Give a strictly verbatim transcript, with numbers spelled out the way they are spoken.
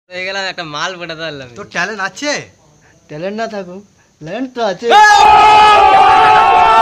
হয়ে গেলাম একটা মাল পটাতে পারলাম। তোর ট্যালেন্ট আছে? ট্যালেন্ট না থাকুক, ল্যান্ড তো আছে।